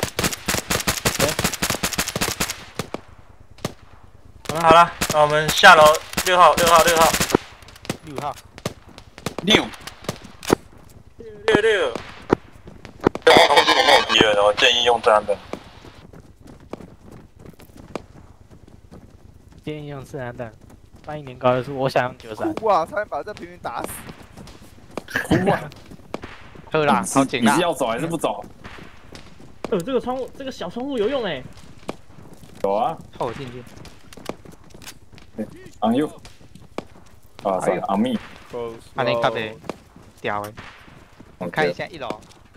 好了，那我们下楼六号六号六号六号六六六。 空气里面有敌人，我建议用炸弹。 建议用自然弹。翻译年高的是我想用九三。 哇！差点把这平民打死。 哭啊！ 喝啦，好紧啦你是！要走还是不走？ 呃，这个窗户，这个小窗户有用哎。 有啊， 靠我进去。 昂 you。啊，算了，昂 me。 安尼特别屌诶！我看一下一楼。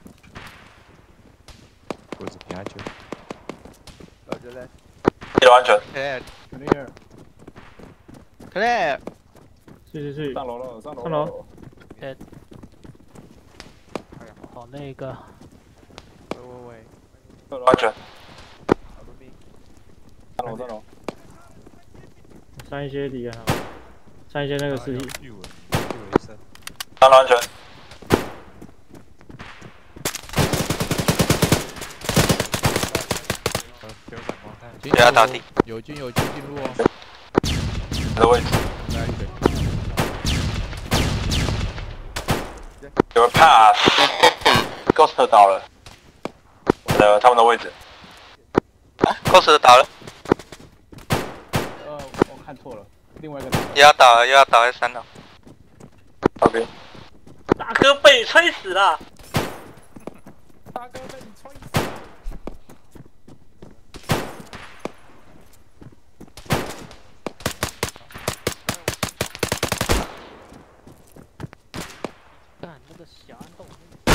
我是平安球。 我觉得。 一楼安全。 Clear Clear。 Clear。 去去去。 上楼了，上楼。 上楼。 哎。哦，那个。 喂喂喂。 二楼安全。 三楼，三楼。 删一些敌人，删一些那个尸体。 玉文，玉文医生。 三楼安全。 不要打地，有军有军进入哦。 你的位置。 来一个。 有人 pass。Ghost 倒了。的他们的位置。 啊 ，Ghost 倒了。 呃，我看错了，另外一个。 又要倒了，又要倒在三楼。 OK。 大哥被吹死了。 大哥被你吹死。 小安洞。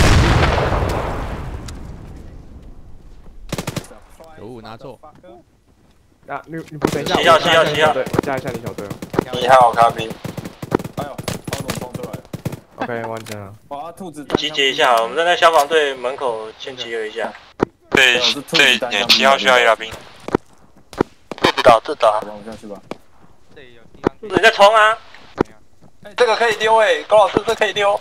有五拿错。 啊，你你等一下， 七号七号七号， 我加一下你小队哦。 一号咖啡。 哎呦，超龙冲出来了。 OK， 完成了。 哇，兔子。 集结一下，我们站在消防队门口先集合一下。 对对，点七号需要一拉兵。 自导自导。 我们下去吧。 对，有地方。 兔子你在冲啊！ 这个可以丢诶，高老师，这可以丢。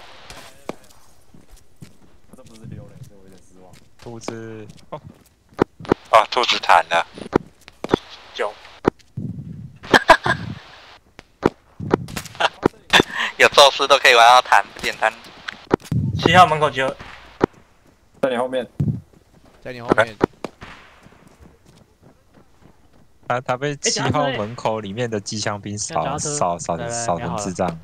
这不是丢嘞，这我有点失望。 兔子，哦， 啊，兔子弹了， 九， 有宙斯都可以玩到弹，不简单。 七号门口集合， 在你后面， 在你后面。 他他被七号门口里面的机枪兵扫扫扫扫成智障。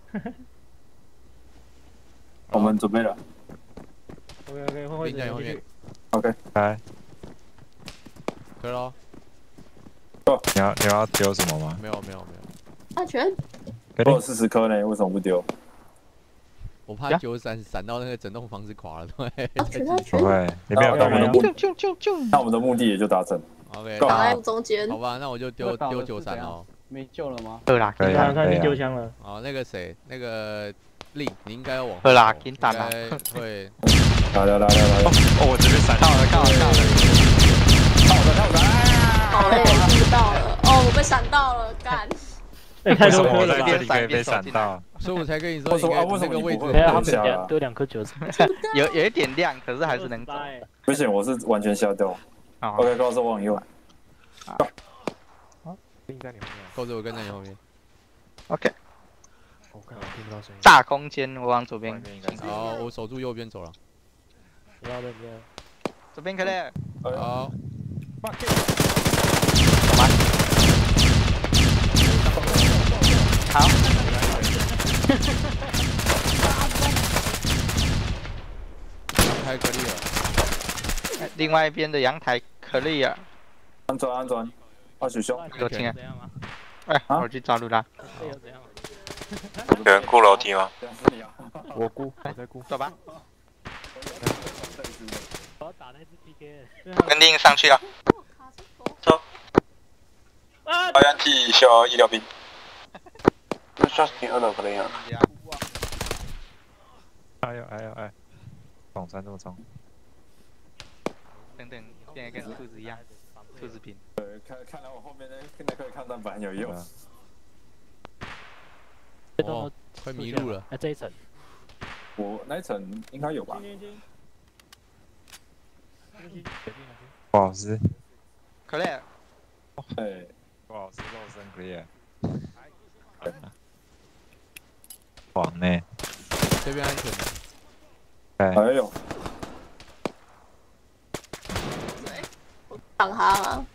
我们准备了。 OK OK， 换位置， 后面。 OK， 来， 可以咯。 哦， 你要你要丢什么吗？ 没有没有没有。 安全。 我有四十颗呢，为什么不丢？ 我怕九闪闪到那个整栋房子垮了，对。 不会，里面有我们的目， 就就就那我们的目的也就达成。 OK， 挡在中间。 好吧，那我就丢丢九闪哦。 没救了吗？ 对啦， 可以啊， 他已经丢枪了。 哦，那个谁，那个令，你应该要往。 对啦，给你打了。 会。 来来来来来！ 哦，我这边闪到了，到了，到了！ 到了，到了！ 好嘞，听到了。哦，我被闪到了，干。 为什么我在这里可以被闪到？ 所以我才跟你说， 为什么？为什么那个位置？ 对啊，两丢两颗九子， 有有一点亮，可是还是能走。 不行，我是完全瞎掉。OK， 高手往右。 好， 跟在你后面。 扣着我跟在你后面。 OK。 我看我听不到声音。 大空间，我往左边。 好，我守住右边走了。 不要的不要。 左边 clear。 好。 走吧。好。 阳台 clear。 另外一边的阳台 clear。 安装安装，二许兄。 有听啊？哎，我去找路拉。 有人顾楼梯吗？ 我顾，我在顾。 走吧。 我要打那只 P K。 跟定上去了。 走。 保安替需要医疗兵。那 Justin 二楼可以啊。 哎呦哎呦哎！往山这么冲。 等等，变得跟兔子一样，兔子兵。 对，看看来我后面那那颗抗弹板很有用。 哦，快迷路了。 哎，这一层， 我那一层应该有吧？ 不好吃。 clear。 哎， 不好吃，肉身 clear。黄呢？ 这边安全。 哎。 哎呦。 挡他了。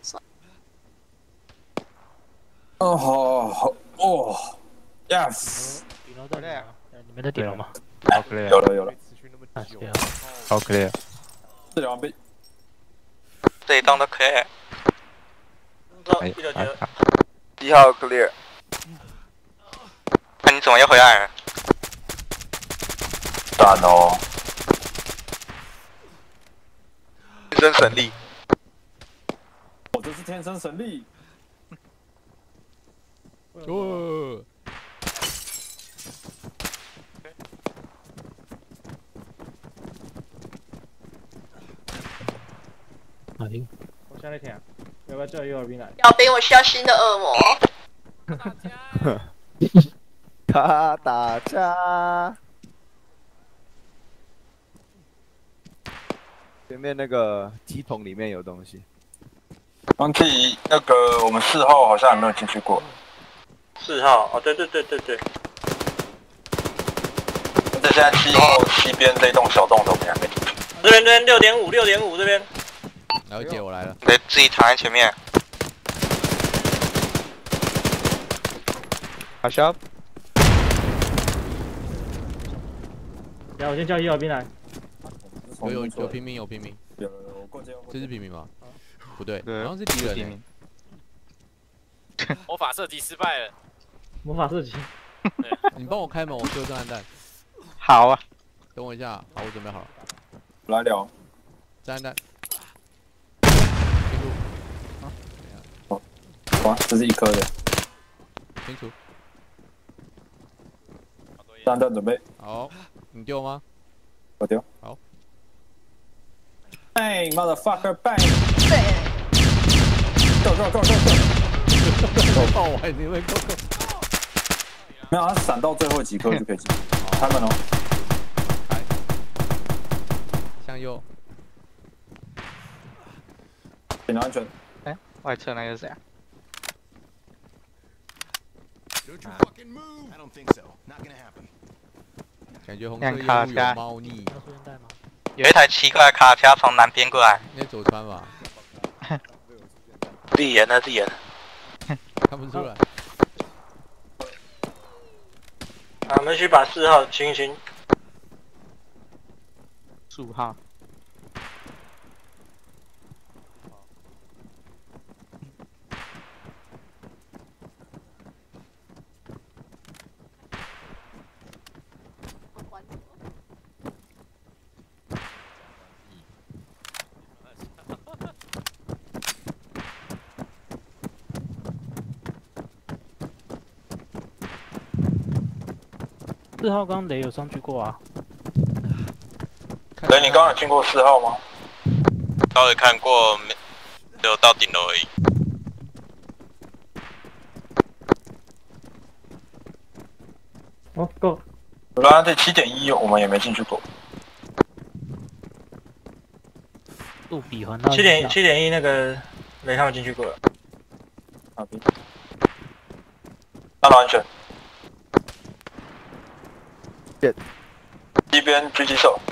哦，好好哦。Yes， 顶楼在哪？你们在顶楼吗？ 好 clear， 有了有了， 好 clear。 治疗完毕。 这一栋都 clear。 哎， 一号 clear。 那你怎么又回来了？ 赞哦！ 天生神力。 我这是天生神力。 哦。 哪里？ 我下来听，要不要叫右耳兵来？ 要兵，我需要新的恶魔。 卡打架。前面那个机棚里面有东西。 刚弟，那个我们四号好像还没有进去过。 四号哦，对对对对对。 这现在七号西边这栋小洞怎么样？ 这边这边六点五六点五这边。 了解，我来了。 得自己躺在前面。 好笑。 然后我先叫右耳兵来。 有有有平民有平民。 有有有，我过街。 这是平民吗？不对， 对， 好像是敌人、欸。 魔法射击失败了。 魔法射击。 你帮我开门，我丢震撼弹。 好啊。 等我一下，好，我准备好了。 来聊。 震撼弹。 哦，哇，这是一颗的。 清楚。 震撼弹准备。 好，你丢吗？ 我丢。 好。 Bang motherfucker bang！ 对。 Go go go go go！ 爆完你会 go go。 没有，他闪到最后几颗就可以进。开门哦。 开。向右。 检查安全。 哎，外侧那个是谁啊？ 感觉红色烟雾有猫腻。 有一台奇怪的卡车从南边过来。 应该左川吧？ 地眼那地眼。 看不出来。 啊，我们去把四号清一清。 十五号。 四号刚雷有上去过啊。 雷，你刚刚有经过四号吗？ 稍微看过，没，只有到顶楼而已。 哦，够。 然后这七点一我们也没进去过。 杜比环到。 七点七点一那个雷他们进去过了。 好的。 大楼安全。 见。 一边狙击手。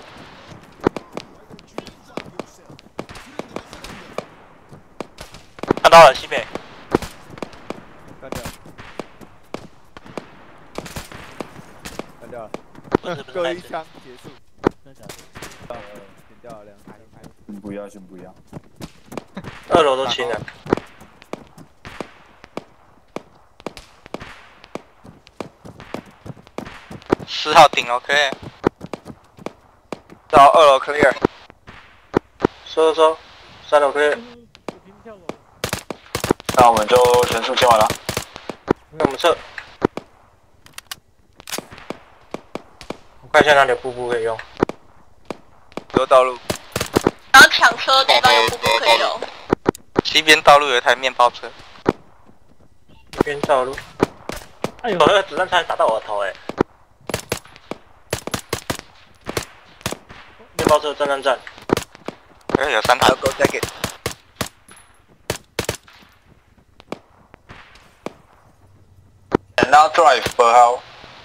看到了西北。 干掉。干掉了。各一枪结束。 真的假的？ 呃，点掉了两台。 先不要，先不要。 二楼都清了。 四号顶 OK。 到二楼 clear。 收收收，三楼 clear。 那我们就全数清完了。 那我们撤。我看一下哪里有瀑布可以用。 有道路。 然后抢车地方有瀑布可以用。 西边道路有一台面包车。 西边道路。哎呦，那个子弹差点打到我的头哎、欸！面包车站站站。 哎，有三台。 Go take it。 And now drive 八号。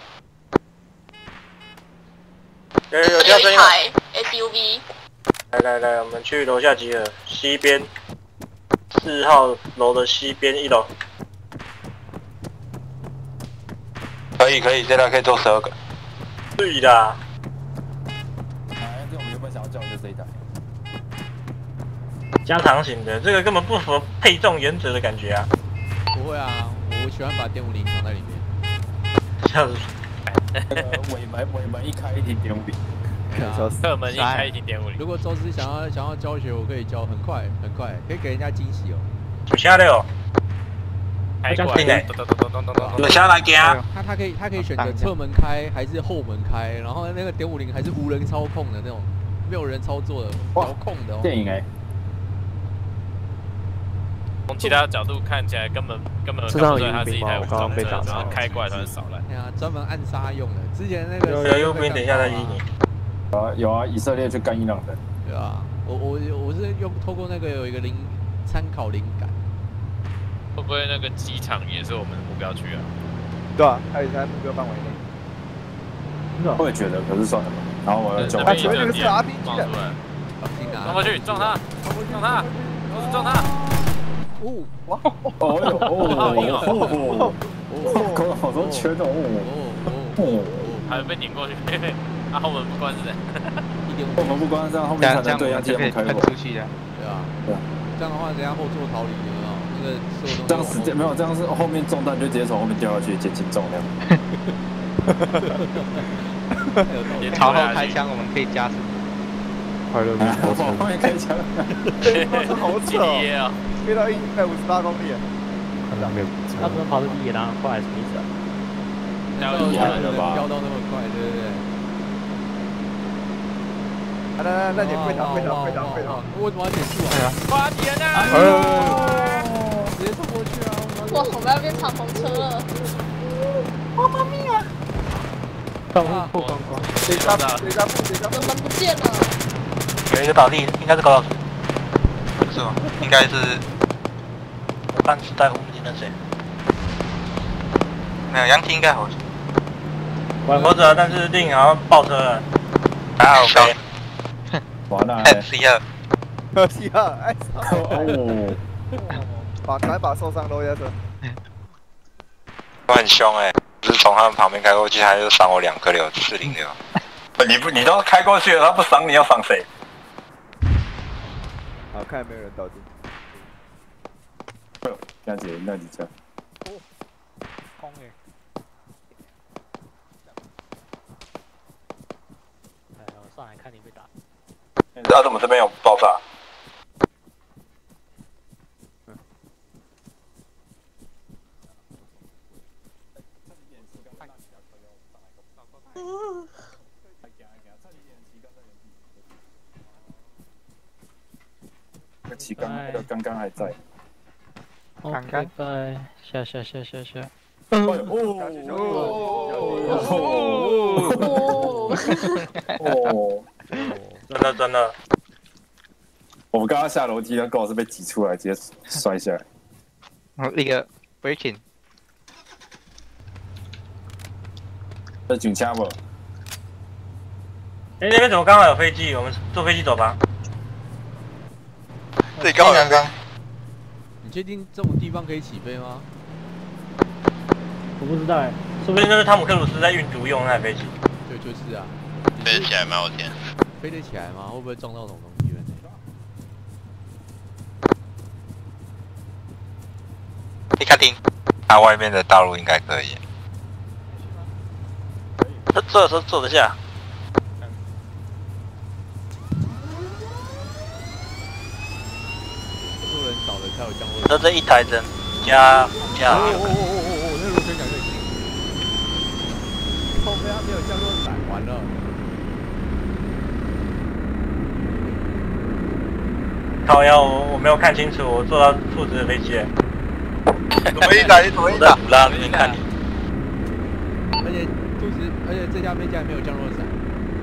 有有有， 有一台 S U V。 来来来，我们去楼下集合，西边四号楼的西边一楼。 可以可以，现在可以做十二个。 对啦， 想要叫的就这一台。 加长型的，这个根本不符合配重原则的感觉啊！ 不会啊，我喜欢把点五零藏在里面。 笑死！ 那个尾门尾门一开一停点五零， 侧门一开一停点五零。 如果周师想要想要教学，我可以教，很快很快，可以给人家惊喜哦。 有下来哦， 开过来，咚咚咚咚咚咚， 有下来给啊！ 他他可以他可以选择侧门开还是后门开，然后那个点五零还是无人操控的那种，没有人操作的遥控的哦。 电影哎。 从其他角度看起来根本根本看不出来它是一台武装车，然后开过来突然扫来。 对啊，专门暗杀用的。之前那个有有右边等一下再依你。 有啊有啊，以色列去干伊朗人。 对啊，我我我是用透过那个有一个灵参考灵感。 会不会那个机场也是我们的目标区啊？ 对啊，它也在目标范围内。 我也觉得，可是算了吧。然后我要救。 他前面那个是 R P G 的。 撞过去，撞他，撞他，撞他。 哦， 哇！ 哦哟哦哦，搞了好多圈哦哦， 还被拧过去，啊后门不关是的， 后门不关，这样后面才能对向天幕开火。 出去的， 对啊， 对啊， 这样的话，人家后座逃离有没有？那个所有东西。 这样时间没有，这样是后面中弹就直接从后面掉下去，减轻重量。 朝后开枪，我们可以加速。 快乐的火车，后面开枪， 好扯啊！飞到一百五十八公里， 他没有，他不能跑得比野狼快，什么意思啊？ 飙到飙到那么快，对对对。 来来来，那你会挡会挡会挡会挡， 为什么要减速啊？ 花田啊！ 直接冲过去啊！ 哇，我们要变敞篷车了！ 妈妈咪啊！刚破光光， 谁家谁家谁家我们不见了。 有一个倒地，应该是高老师。 是吗？应该是半时代红金的谁？ 没有，杨婷应该好。 我活着，但是令好像爆车了。 还好呗。 完了。 S 一二。 S 一二，哎，哦。把赶把受伤搂下车。 我很凶哎、欸，就是从他们旁边开过去，他就赏我两颗六四零六。你不，你都开过去了，他不赏你要赏谁？ 好，看有没有人倒地。 那几那几车。 空哎。哎，我上来看你被打。 你知道怎么这边有爆炸？ 那旗杆那个刚刚还在。 刚刚在下下下下下。 哦哦！ 真的真的。 我们刚刚下楼梯，那狗是被挤出来，直接摔下来。 哦，那个 breaking。 这警枪不？ 哎，那边怎么刚好有飞机？我们坐飞机走吧。 对，刚刚刚。 你确定这种地方可以起飞吗？ 我不知道哎， 说不定那是汤姆克鲁斯在运毒用那台飞机。 对，就是啊。 飞得起来吗？我天！ 飞得起来吗？会不会撞到什么东西了？ 你看听，它外面的道路应该可以。 他坐的时候坐得下。 做人少了才有降落。 那这一台人加加。 哦哦哦哦哦！那螺旋桨就已经。后面没有降落伞，完了。 靠腰，我我没有看清楚，我坐到兔子的飞机。 怎么一打？你怎么一打？ 我在那边看你。 而且兔子，而且这架飞机还没有降落伞。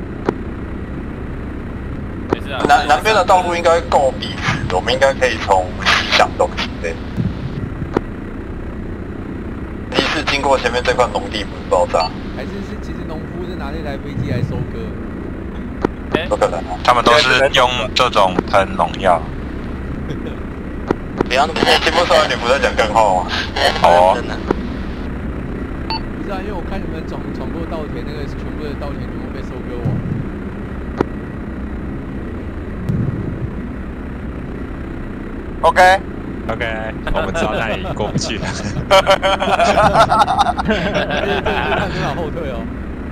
没事啊。 南南边的道路应该够笔直，我们应该可以从西向东起飞。第一次经过前面这块农地不是爆炸？ 还是是其实农夫是拿那台飞机来收割？ 不可能啊！ 他们都是用这种喷农药。 不要那么听不出来你不在讲干话吗？ 哦。 不是啊，因为我看你们闯闯过稻田，那个全部的稻田全部被收割完。 OK OK， 我们知道那里过不去了。 很好后退哦。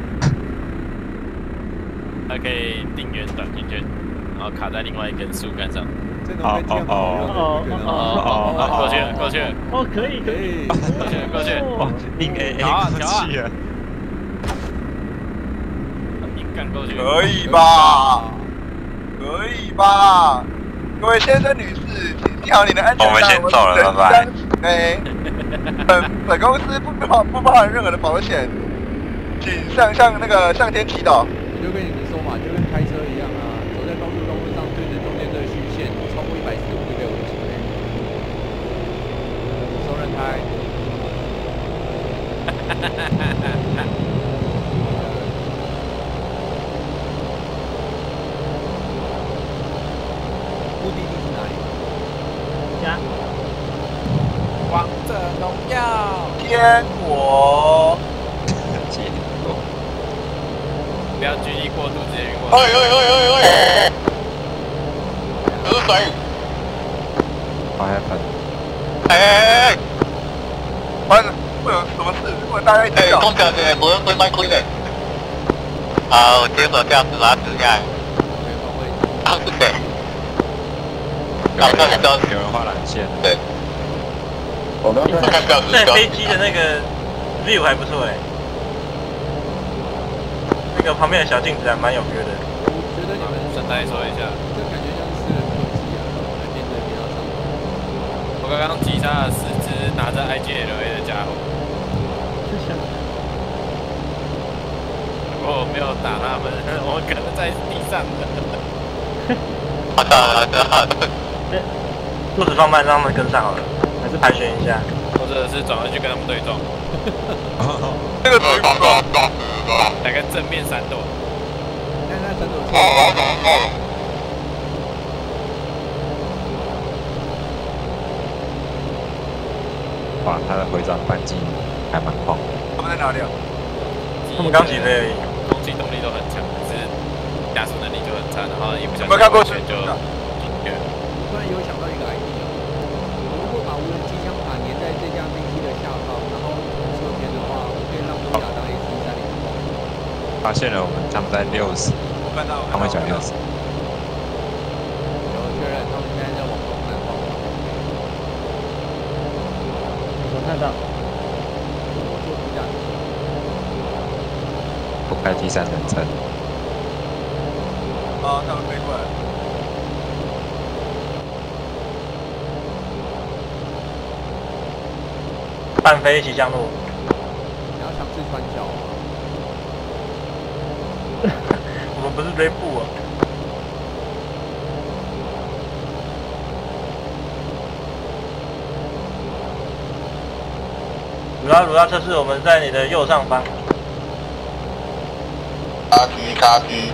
它可以定圆短平圈，然后卡在另外一根树干上。 哦哦哦哦哦哦！过去了，过去了。 哦，可以可以， 过去了，过去了。 哦，硬 A A 过去了。 硬干过去。 可以吧？可以吧？各位先生、女士，请系好你的安全带。 我们先走了，拜拜。 哎，本本公司不包不包含任何的保险，请向向那个向天祈祷。 我就跟你们说嘛，就跟开车一样啊，走在高速公路上对着中间这个虚线，超过一百四十五就被违停嘞。收人开。目的地是哪里？ 家。 王者荣耀。 天国。 天国。 不要距离过度，直接晕过去。 哎哎哎哎哎！这是谁？ 我还粉。 哎哎哎哎！发生会有什么事？如果大家一起叫。空调的，我要关麦开的。好，接手驾驶拉直下来。他是谁？ 有人有人画缆线。 对。我刚刚看标识。 在飞机的那个 view 还不错哎。那个旁边的小镜子还蛮有 feel 的。 我觉得你们顺带说一下， 这感觉像是私人客机啊，还面对面要上头。 我刚刚击杀了十只拿着 I G L A 的家伙。如果我没有打他们，我可能在地上了。 好的好的好的。 步子放慢，让他们跟上好了，还是盘旋一下， 或者是转回去跟他们对撞。 这个对撞。 来个正面闪躲， 看看闪躲车。 哇，他的回转半径还蛮广。 他们在哪里啊？ 他们刚起飞而已。 空气动力都很强，可是加速能力就很差，然后一不小心有没有看过去就我突然有想到一个 idea， 如果把无人机枪塔粘在这架飞机的下方，然后从侧边的话，我可以让多亚当 A C 三零爆。 发现了，我们他们在六十，他们讲六十。 有确认，他们现在在往东南方向飞。 我看到。 我做副驾驶。 不开第三人称。 啊，他们飞过来。 半飞一起降落。 你要尝试穿桥吗？ 我们不是追步啊。主要主要测试我们在你的右上方。 卡狙卡狙。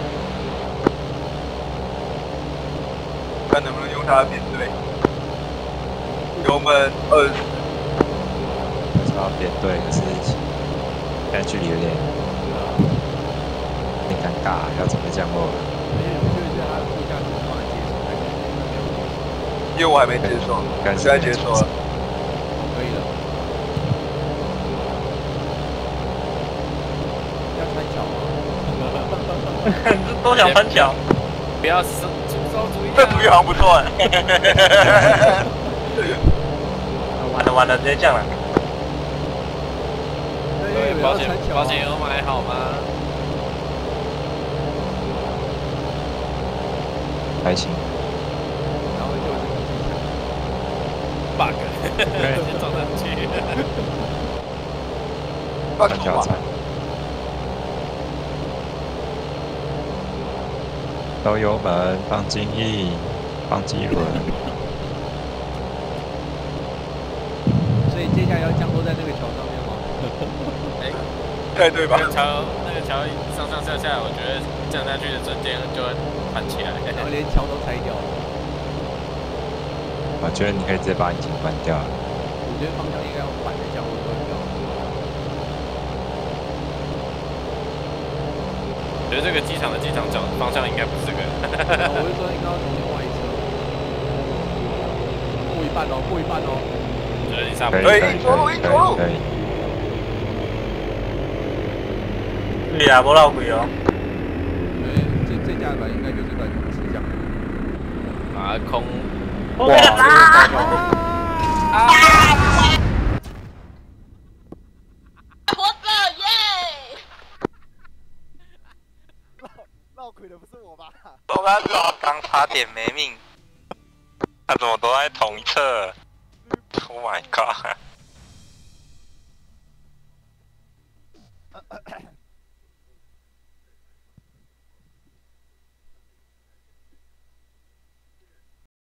看能不能用它面对。油门二十。 要编队，可是现在距离有点有点尴尬，要怎么降落了？ 因为我还没接受，我现在接受了。 可以了。要穿桥啊！你都想穿桥？ 不要出馊主意。 这主意好像不错哎。 完了完了，直接降了。 对，保险保险有买好吗？ 还行。 然后就是 bug， 先撞上去。 穿桥踩。收油门，放精液，放机轮。 所以接下来要降落在那个桥上面吗？ 哎， 对对吧？ 那个桥，那个桥上上下下，我觉得降下去的瞬间就会弹起来， 然后连桥都拆掉了。 我觉得你可以直接把引擎关掉了。 我觉得方向应该要反着降落会比较好。 我觉得这个机场的机场角方向应该不是这个。 我是说应该要从另外一侧。 半哦，过一半哦。 觉得你差不可以多。 可以左路可以左路可以。 对啊，无闹鬼哦。 对，这这架船应该就是短期这样。 啊，空。 哇！ 啊！活着耶！ 闹鬼的不是我吧？ 我刚刚刚差点没命。 他怎么都在同一侧 ？Oh my god！